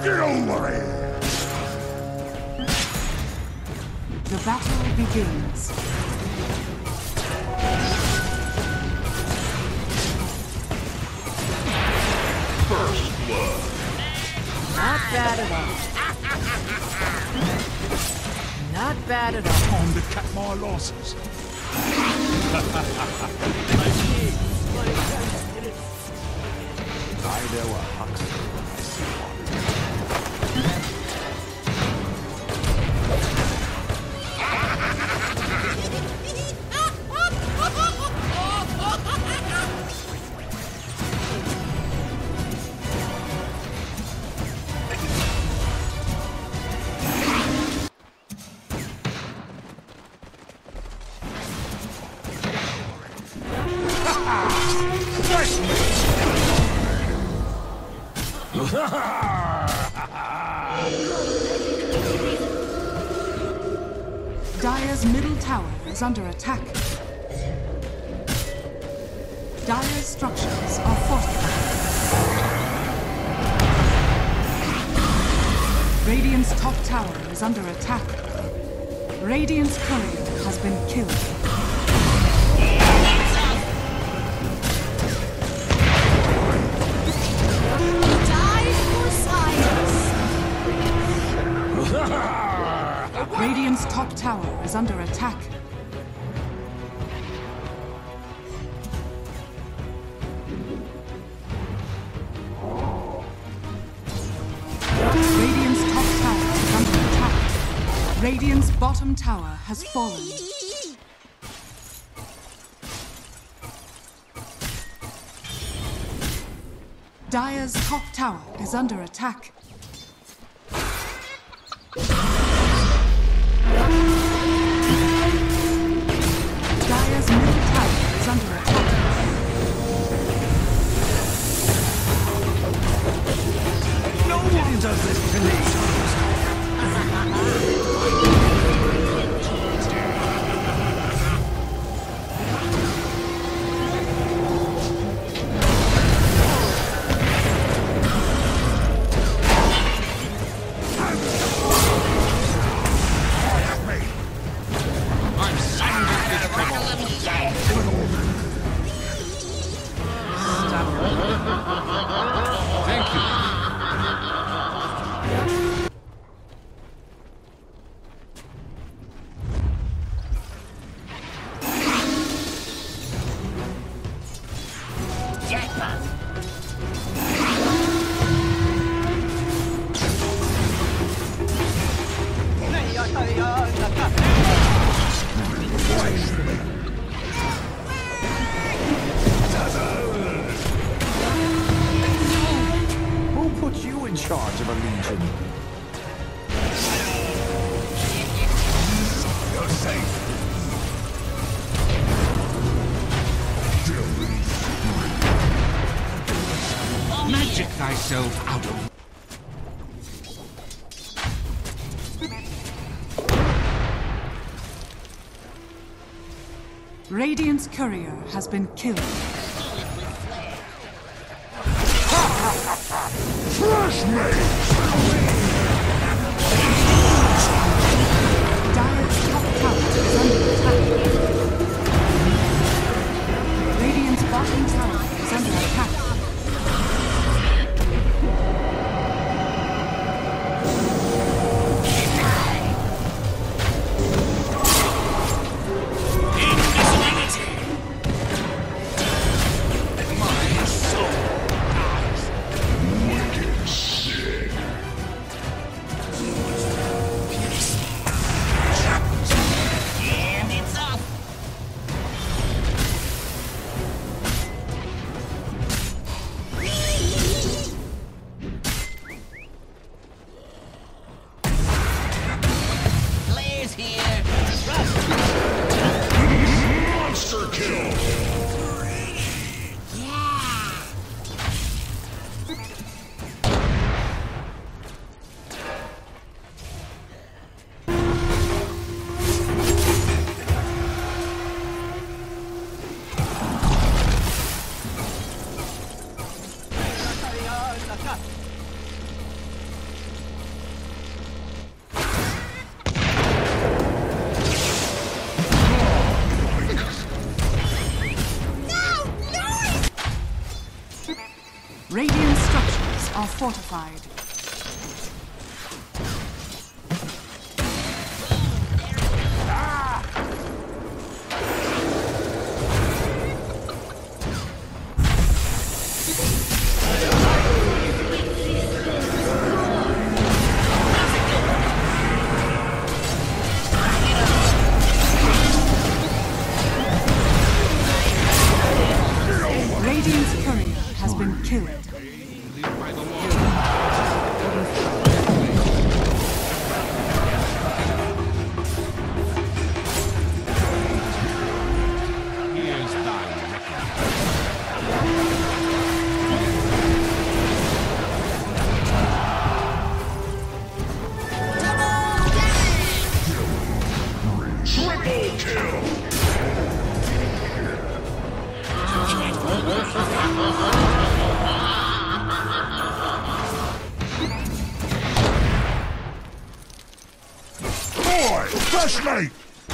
Get over here! The battle begins. First blood. Not bad at all. Not bad at all. Time to cut my losses. There were hucksters when I see one. Dire's middle tower is under attack. Dire's structures are fortified. Radiant's top tower is under attack. Radiant's courier has been killed. Radiant's top tower is under attack. Radiant's top tower is under attack. Radiant's bottom tower has fallen. Dire's top tower is under attack. Dire's middle tower is under attack. No one does this to me! Who put you in charge of a legion? You're safe. Magic thyself out of... Radiant's courier has been killed. Fresh meat! Dire's top tower is under attack. Radiant's bottom tower is under attack. fortified. Radiant's courier has been killed. Here's thy reckoning. Triple kill! Boy, flashlight!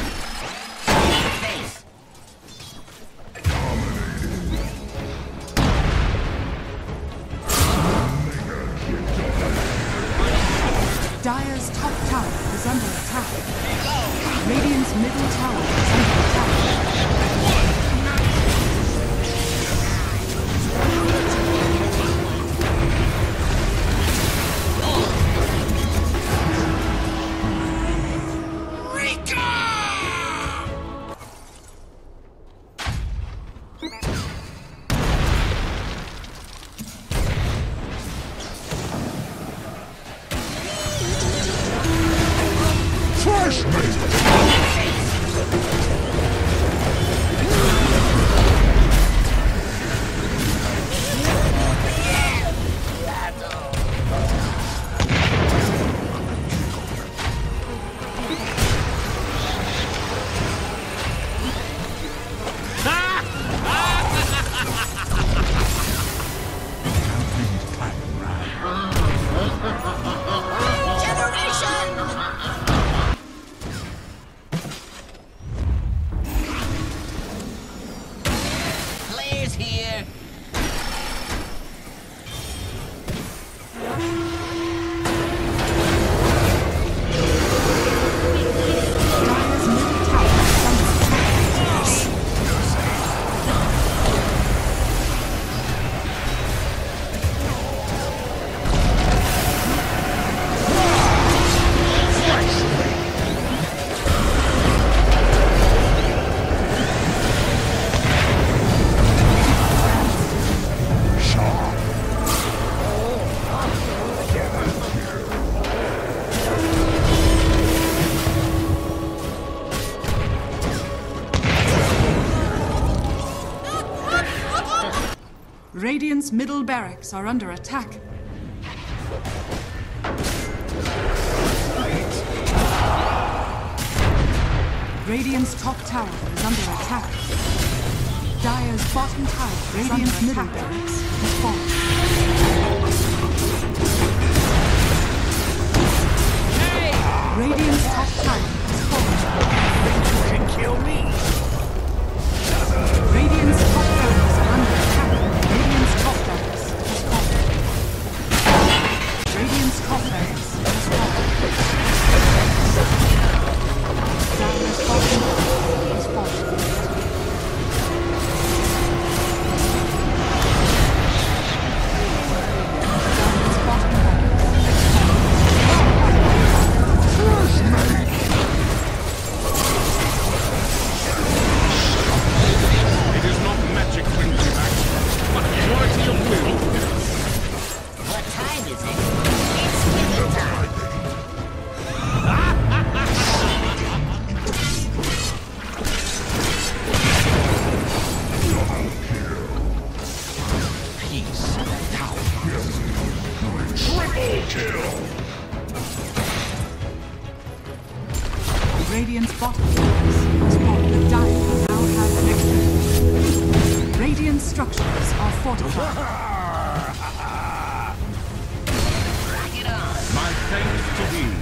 Dire's top tower is under attack. Radiant's middle tower is under attack. Flashlight! Players here. Dire's middle tower is under attack. Radiant's middle barracks are under attack. Radiant's top tower is under attack. Dire's bottom tower is under attack. Radiant's middle barracks has fallen. Radiant's top tower has fallen. You can kill me. Radiant's top barracks are under attack. Radiant's top barracks has fallen. Radiant's top barracks has fallen. Dire's bottom tower has fallen. Dire's bottom barracks It is not magic brings you back, but purity of will. What time is it? It's dinner time. Peace now. Triple kill! Radiant's bottom barracks has fallen. The Dire now have victory. Radiant structures are fortified. Rock it on. My thanks to thee.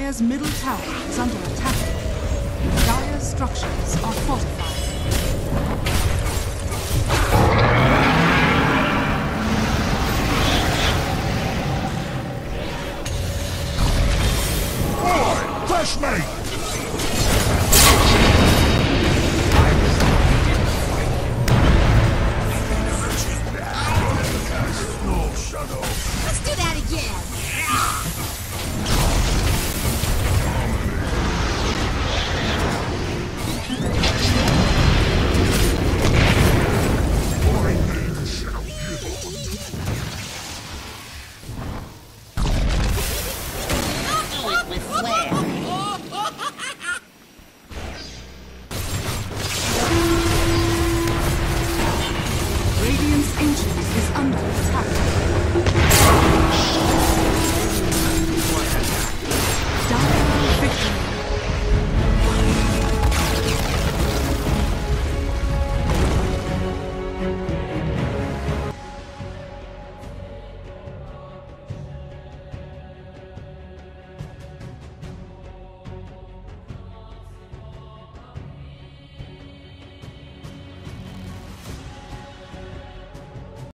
Dire's middle tower is under attack. Dire's structures are fortified. Flashmate! Let's do that again. Do it with flair. Radiant's Ancient is under attack.